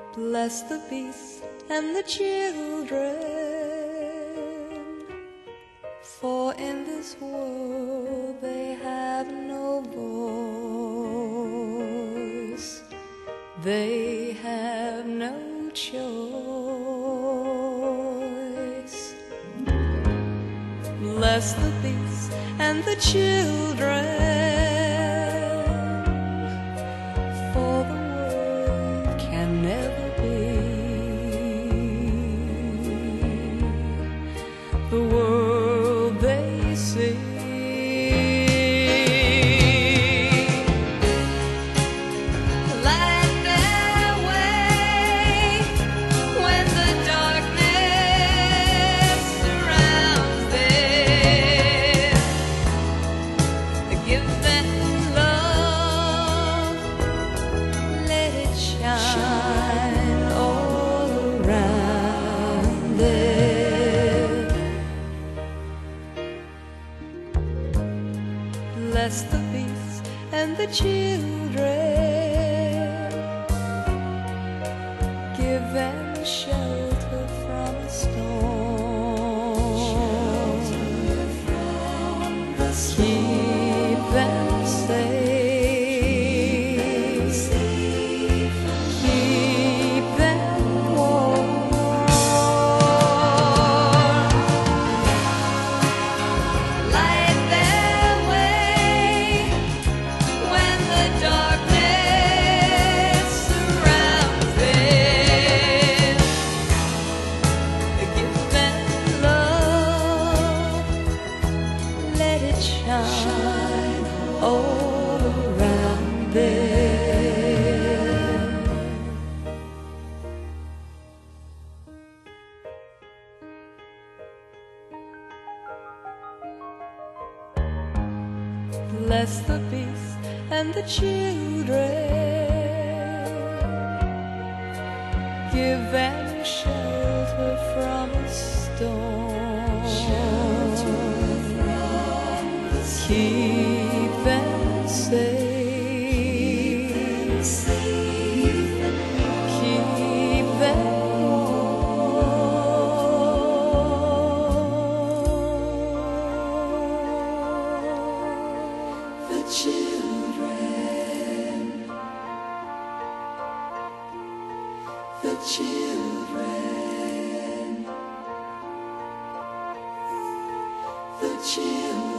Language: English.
Bless the beasts and the children, for in this world they have no voice, they have no choice. Bless the beasts and the children, for the world can never be the world they see. Light their way when the darkness surrounds them. Give them love, let it shine all around them. Bless the beasts and the children, give them shelter from a storm, keep them safe, keep them warm. Light their way when the darkness surrounds them. Give them love, let it shine all around them. Bless the beasts and the children, give them shelter from a storm, keep them safe, keep them warm. The children, the children, the children.